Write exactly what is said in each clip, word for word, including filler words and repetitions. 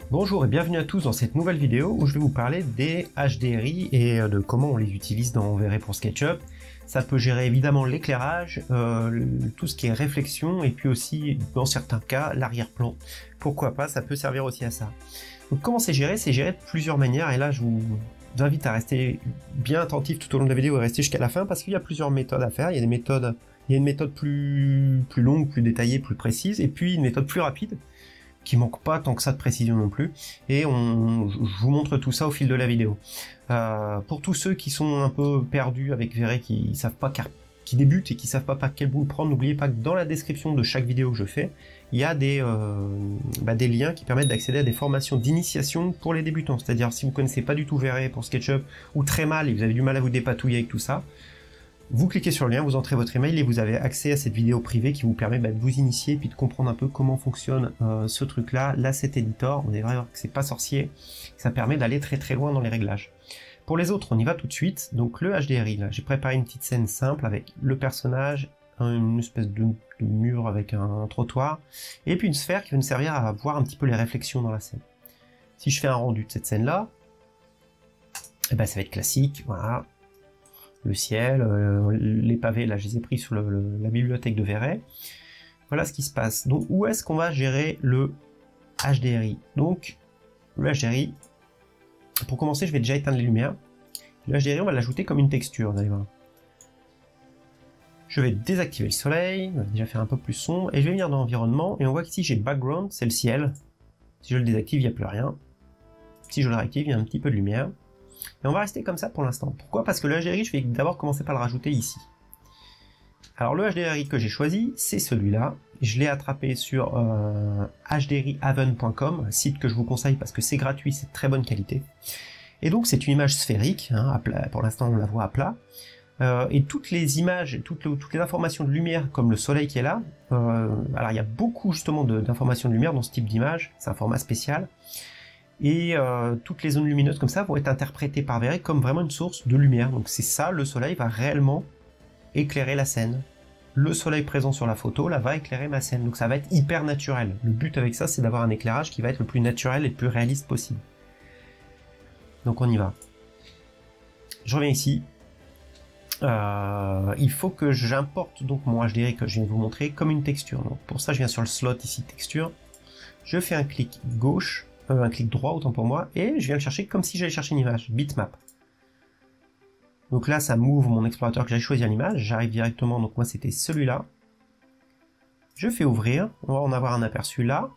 Bonjour et bienvenue à tous dans cette nouvelle vidéo où je vais vous parler des H D R I et de comment on les utilise dans V R pour SketchUp. Ça peut gérer évidemment l'éclairage, euh, tout ce qui est réflexion et puis aussi dans certains cas l'arrière-plan. Pourquoi pas, ça peut servir aussi à ça. Donc comment c'est géré? C'est géré de plusieurs manières et là je vous invite à rester bien attentif tout au long de la vidéo et rester jusqu'à la fin parce qu'il y a plusieurs méthodes à faire. Il y a des méthodes, il y a une méthode plus, plus longue, plus détaillée, plus précise et puis une méthode plus rapide qui manque pas tant que ça de précision non plus, et on, je vous montre tout ça au fil de la vidéo. Euh, pour tous ceux qui sont un peu perdus avec V R, qui savent pas car, qui débutent et qui savent pas par quel bout le prendre, n'oubliez pas que dans la description de chaque vidéo que je fais, il y a des, euh, bah, des liens qui permettent d'accéder à des formations d'initiation pour les débutants. C'est-à-dire si vous connaissez pas du tout V R pour SketchUp ou très mal et vous avez du mal à vous dépatouiller avec tout ça, vous cliquez sur le lien, vous entrez votre email et vous avez accès à cette vidéo privée qui vous permet bah, de vous initier et puis de comprendre un peu comment fonctionne euh, ce truc-là, l'asset editor. On est vrai que c'est pas sorcier, ça permet d'aller très très loin dans les réglages. Pour les autres, on y va tout de suite. Donc le H D R I, là, j'ai préparé une petite scène simple avec le personnage, une espèce de, de mur avec un, un trottoir, et puis une sphère qui va nous servir à voir un petit peu les réflexions dans la scène. Si je fais un rendu de cette scène-là, eh ben, ça va être classique, voilà. Le ciel, euh, les pavés, là je les ai pris sur le, le, la bibliothèque de V R. Voilà ce qui se passe. Donc où est-ce qu'on va gérer le H D R I? Donc le H D R I, pour commencer je vais déjà éteindre les lumières. Le H D R I on va l'ajouter comme une texture, vous allez voir. Je vais désactiver le soleil, on va déjà faire un peu plus sombre, et je vais venir dans l'environnement, et on voit qu'ici j'ai background, c'est le ciel. Si je le désactive, il n'y a plus rien. Si je le réactive, il y a un petit peu de lumière. Et on va rester comme ça pour l'instant. Pourquoi? Parce que le H D R I, je vais d'abord commencer par le rajouter ici. Alors le H D R I que j'ai choisi, c'est celui-là. Je l'ai attrapé sur euh, H D R I haven point com, un site que je vous conseille parce que c'est gratuit, c'est de très bonne qualité. Et donc c'est une image sphérique, hein, à plat, pour l'instant on la voit à plat. Euh, et toutes les images, toutes les, toutes les informations de lumière, comme le soleil qui est là, euh, alors il y a beaucoup justement d'informations de, de lumière dans ce type d'image, c'est un format spécial. Et euh, toutes les zones lumineuses comme ça vont être interprétées par V R comme vraiment une source de lumière. Donc c'est ça, le soleil va réellement éclairer la scène. Le soleil présent sur la photo, là, va éclairer ma scène. Donc ça va être hyper naturel. Le but avec ça, c'est d'avoir un éclairage qui va être le plus naturel et le plus réaliste possible. Donc on y va. Je reviens ici. Euh, il faut que j'importe donc mon H D R I que je viens de vous montrer comme une texture. Donc pour ça, je viens sur le slot ici, texture. Je fais un clic gauche. un clic droit autant pour moi, et je viens le chercher comme si j'allais chercher une image, bitmap. Donc là ça m'ouvre mon explorateur que j'avais choisi à l'image, j'arrive directement, donc moi c'était celui-là. Je fais ouvrir, on va en avoir un aperçu là.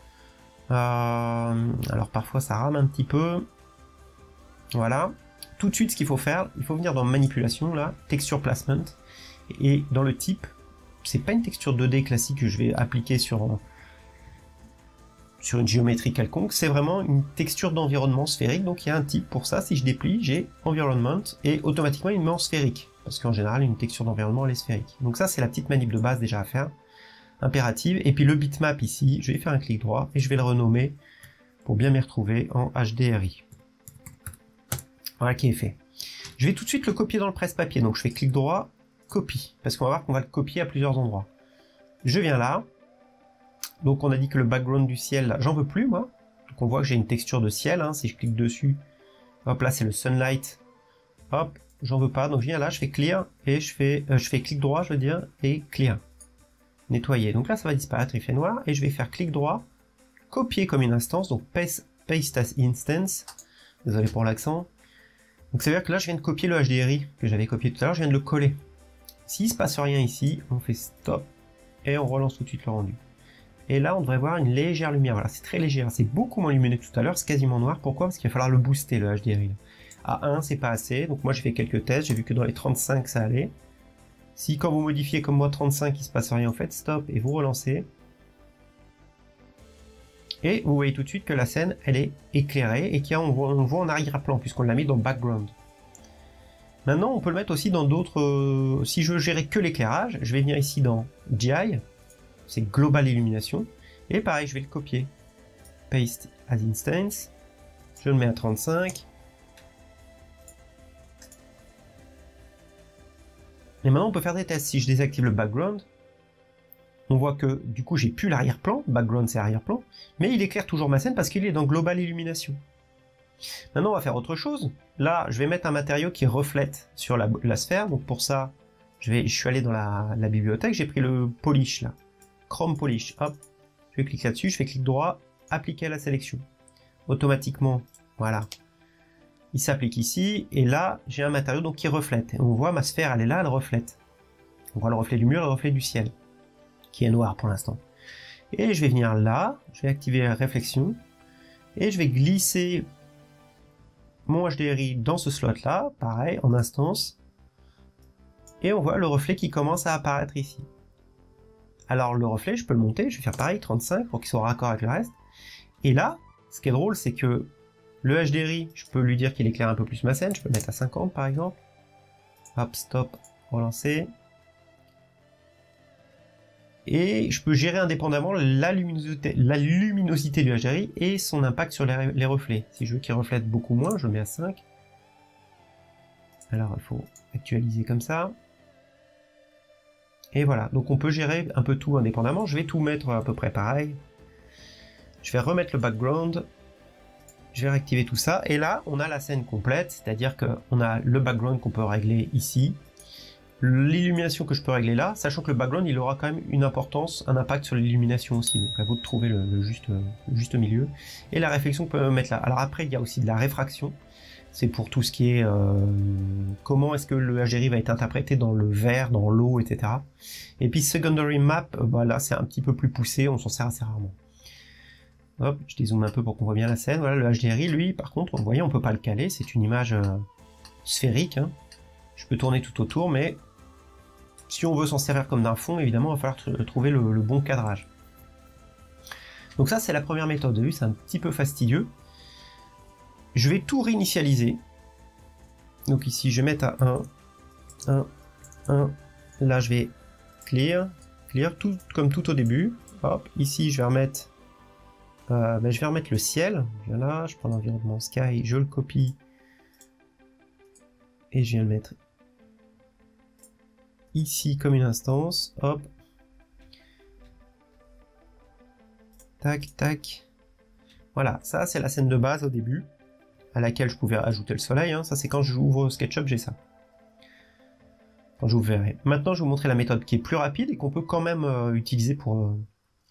Euh, alors parfois ça rame un petit peu. Voilà. Tout de suite ce qu'il faut faire, il faut venir dans manipulation là, texture placement, et dans le type, c'est pas une texture deux D classique que je vais appliquer sur sur une géométrie quelconque, c'est vraiment une texture d'environnement sphérique, donc il y a un type pour ça. Si je déplie, j'ai environment, et automatiquement il me met en sphérique, parce qu'en général une texture d'environnement elle est sphérique. Donc ça c'est la petite manip de base déjà à faire, impérative, et puis le bitmap ici, je vais faire un clic droit, et je vais le renommer, pour bien m'y retrouver, en H D R I. Voilà qui est fait. Je vais tout de suite le copier dans le presse-papier, donc je fais clic droit, copie, parce qu'on va voir qu'on va le copier à plusieurs endroits. Je viens là, donc on a dit que le background du ciel, j'en veux plus moi. Donc on voit que j'ai une texture de ciel, hein. Si je clique dessus, hop là c'est le sunlight, hop, j'en veux pas, donc je viens là, je fais clear, et je fais, euh, je fais clic droit je veux dire, et clear. Nettoyer, donc là ça va disparaître, il fait noir, et je vais faire clic droit, copier comme une instance, donc paste, paste as instance, désolé pour l'accent. Donc ça veut dire que là je viens de copier le H D R I que j'avais copié tout à l'heure, je viens de le coller. S'il se passe rien ici, on fait stop, et on relance tout de suite le rendu. Et là, on devrait voir une légère lumière. Voilà, c'est très léger. C'est beaucoup moins lumineux que tout à l'heure. C'est quasiment noir. Pourquoi? Parce qu'il va falloir le booster, le H D R I. À un, c'est pas assez. Donc moi, j'ai fait quelques tests. J'ai vu que dans les trente-cinq, ça allait. Si quand vous modifiez comme moi trente-cinq, il se passe rien, en fait, stop et vous relancez. Et vous voyez tout de suite que la scène, elle est éclairée et qu'on voit, on voit en arrière-plan puisqu'on l'a mis dans background. Maintenant, on peut le mettre aussi dans d'autres... Euh, si je veux gérer que l'éclairage, je vais venir ici dans G I. C'est Global Illumination, et pareil, je vais le copier. Paste as instance, je le mets à trente-cinq. Et maintenant, on peut faire des tests. Si je désactive le background, on voit que du coup j'ai plus l'arrière-plan, background c'est arrière-plan, mais il éclaire toujours ma scène parce qu'il est dans Global Illumination. Maintenant on va faire autre chose. Là je vais mettre un matériau qui reflète sur la, la sphère, donc pour ça je, vais, je suis allé dans la, la bibliothèque, j'ai pris le polish là, Chrome Polish, hop, je vais cliquer là-dessus, je fais clic droit, appliquer à la sélection. Automatiquement, voilà, il s'applique ici, et là j'ai un matériau donc qui reflète, et on voit ma sphère elle est là, elle reflète. On voit le reflet du mur et le reflet du ciel, qui est noir pour l'instant. Et je vais venir là, je vais activer la réflexion, et je vais glisser mon H D R I dans ce slot là, pareil, en instance, et on voit le reflet qui commence à apparaître ici. Alors le reflet, je peux le monter, je vais faire pareil, trente-cinq, pour qu'il soit raccord avec le reste. Et là, ce qui est drôle, c'est que le H D R I, je peux lui dire qu'il éclaire un peu plus ma scène, je peux le mettre à cinquante par exemple. Hop, stop, relancer. Et je peux gérer indépendamment la luminosité, la luminosité du H D R I et son impact sur les, les reflets. Si je veux qu'il reflète beaucoup moins, je le mets à cinq. Alors il faut actualiser comme ça. Et voilà, donc on peut gérer un peu tout indépendamment. Je vais tout mettre à peu près pareil. Je vais remettre le background. Je vais réactiver tout ça. Et là, on a la scène complète, c'est-à-dire qu'on a le background qu'on peut régler ici. L'illumination que je peux régler là, sachant que le background il aura quand même une importance, un impact sur l'illumination aussi, donc à vous de trouver le, le, juste, le juste milieu. Et la réflexion qu'on peut mettre là. Alors après il y a aussi de la réfraction, c'est pour tout ce qui est euh, comment est-ce que le H D R I va être interprété dans le verre, dans l'eau, et cetera. Et puis secondary map, euh, bah là c'est un petit peu plus poussé, on s'en sert assez rarement. Hop, je dézoome un peu pour qu'on voit bien la scène. Voilà, le H D R I lui par contre, vous voyez on peut pas le caler, c'est une image euh, sphérique, hein. Je peux tourner tout autour, mais si on veut s'en servir comme d'un fond, évidemment, il va falloir trouver le, le bon cadrage. Donc ça, c'est la première méthode. Vous avez vu, c'est un petit peu fastidieux. Je vais tout réinitialiser. Donc ici, je vais mettre à un, un, un. Là, je vais clear, clear, tout comme tout au début. Hop, ici, je vais remettre, euh, ben, je vais remettre le ciel. Je viens là, je prends l'environnement sky, je le copie et je viens le mettre ici comme une instance, hop, tac, tac, voilà, ça c'est la scène de base au début, à laquelle je pouvais ajouter le soleil, hein. Ça c'est quand j'ouvre SketchUp, j'ai ça, quand je vous verrai. Maintenant je vais vous montrer la méthode qui est plus rapide et qu'on peut quand même euh, utiliser pour, euh,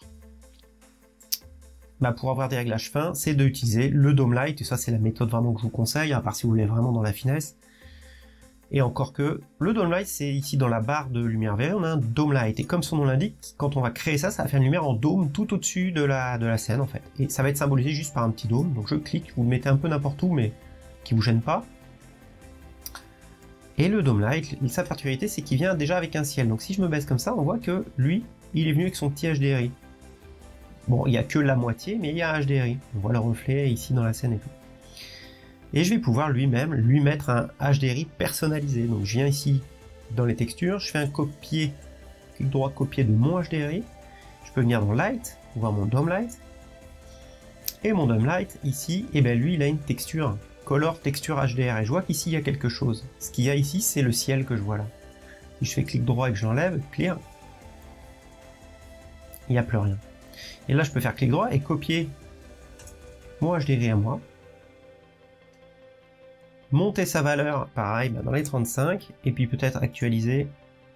bah, pour avoir des réglages fins, c'est d'utiliser le Dome Light, et ça c'est la méthode vraiment que je vous conseille, à part si vous voulez vraiment dans la finesse. Et encore que, le Dome Light, c'est ici dans la barre de lumière vert, on a un Dome Light. Et comme son nom l'indique, quand on va créer ça, ça va faire une lumière en dôme tout au-dessus de la, de la scène, en fait. Et ça va être symbolisé juste par un petit dôme. Donc je clique, vous le mettez un peu n'importe où, mais qui vous gêne pas. Et le Dome Light, sa particularité, c'est qu'il vient déjà avec un ciel. Donc si je me baisse comme ça, on voit que lui, il est venu avec son petit H D R I. Bon, il n'y a que la moitié, mais il y a un H D R I. On voit le reflet ici dans la scène et tout. Et je vais pouvoir lui-même lui mettre un H D R I personnalisé. Donc je viens ici dans les textures, je fais un copier, clic droit copier de mon H D R I. Je peux venir dans Light, voir mon Dome Light. Et mon Dome Light ici, et bien lui il a une texture, Color Texture H D R. Et je vois qu'ici il y a quelque chose. Ce qu'il y a ici c'est le ciel que je vois là. Si je fais clic droit et que je l'enlève, clear, il n'y a plus rien. Et là je peux faire clic droit et copier mon H D R I à moi. Monter sa valeur, pareil, bah dans les trente-cinq, et puis peut-être actualiser.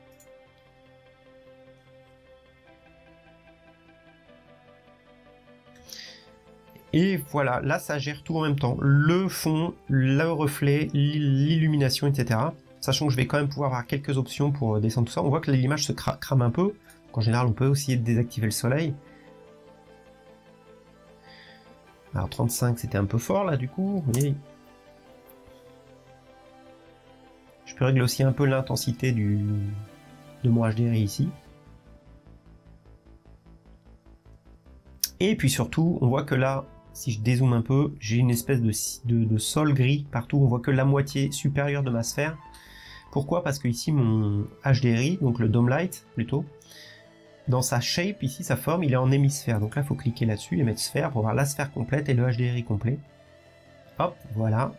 Et voilà, là ça gère tout en même temps, le fond, le reflet, l'illumination, et cetera. Sachant que je vais quand même pouvoir avoir quelques options pour descendre tout ça. On voit que l'image se crame un peu, en général on peut aussi désactiver le soleil. Alors trente-cinq c'était un peu fort là du coup, vous voyez. Je peux régler aussi un peu l'intensité du de mon H D R I ici. Et puis surtout, on voit que là, si je dézoome un peu, j'ai une espèce de, de, de sol gris partout. On voit que la moitié supérieure de ma sphère. Pourquoi? Parce que ici, mon H D R I, donc le Dome Light plutôt, dans sa shape, ici, sa forme, il est en hémisphère. Donc là, il faut cliquer là-dessus et mettre sphère pour voir la sphère complète et le H D R I complet. Hop, voilà.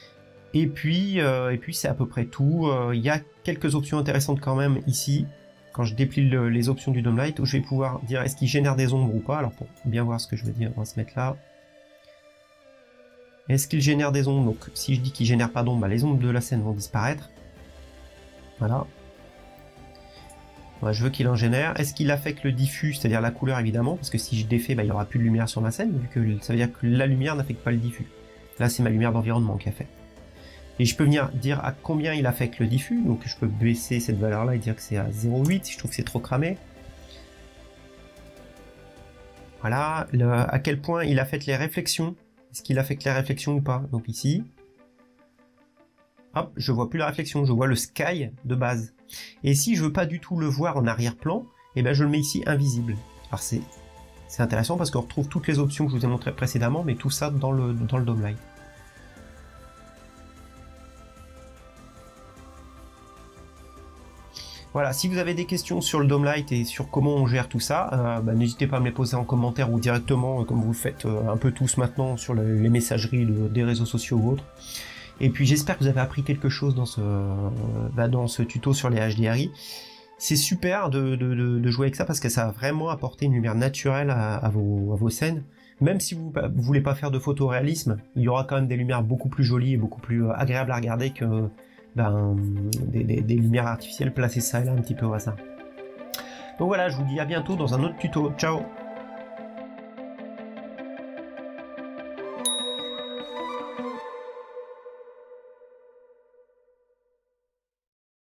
Et puis, euh, et puis c'est à peu près tout. Il euh, y a quelques options intéressantes quand même ici. quand je déplie le, les options du Dome Light, où je vais pouvoir dire est-ce qu'il génère des ombres ou pas. Alors pour bien voir ce que je veux dire, on va se mettre là. Est-ce qu'il génère des ombres? Donc si je dis qu'il génère pas d'ombres, bah, les ombres de la scène vont disparaître. Voilà. Ouais, je veux qu'il en génère. Est-ce qu'il affecte le diffus, c'est-à-dire la couleur évidemment, parce que si je défais, bah, il n'y aura plus de lumière sur ma scène, vu que ça veut dire que la lumière n'affecte pas le diffus. Là c'est ma lumière d'environnement qui affecte. Et je peux venir dire à combien il affecte le diffus, donc je peux baisser cette valeur-là et dire que c'est à zéro virgule huit si je trouve que c'est trop cramé. Voilà, le, à quel point il affecte les réflexions. Est-ce qu'il affecte les réflexions ou pas? Donc ici, hop, je vois plus la réflexion, je vois le sky de base. Et si je veux pas du tout le voir en arrière-plan, eh ben je le mets ici invisible. Alors c'est c'est intéressant parce qu'on retrouve toutes les options que je vous ai montrées précédemment, mais tout ça dans le, dans le Dome Light. Voilà, si vous avez des questions sur le Dome Light et sur comment on gère tout ça, euh, bah, n'hésitez pas à me les poser en commentaire ou directement, euh, comme vous le faites euh, un peu tous maintenant sur le, les messageries de, des réseaux sociaux ou autres. Et puis j'espère que vous avez appris quelque chose dans ce, euh, bah, dans ce tuto sur les H D R I. C'est super de, de, de, de jouer avec ça parce que ça va vraiment apporter une lumière naturelle à, à, vos, à vos scènes. Même si vous ne voulez pas faire de photoréalisme, il y aura quand même des lumières beaucoup plus jolies et beaucoup plus agréables à regarder que ben, des, des, des lumières artificielles placées ça et là un petit peu au hasard. Donc voilà, je vous dis à bientôt dans un autre tuto. Ciao!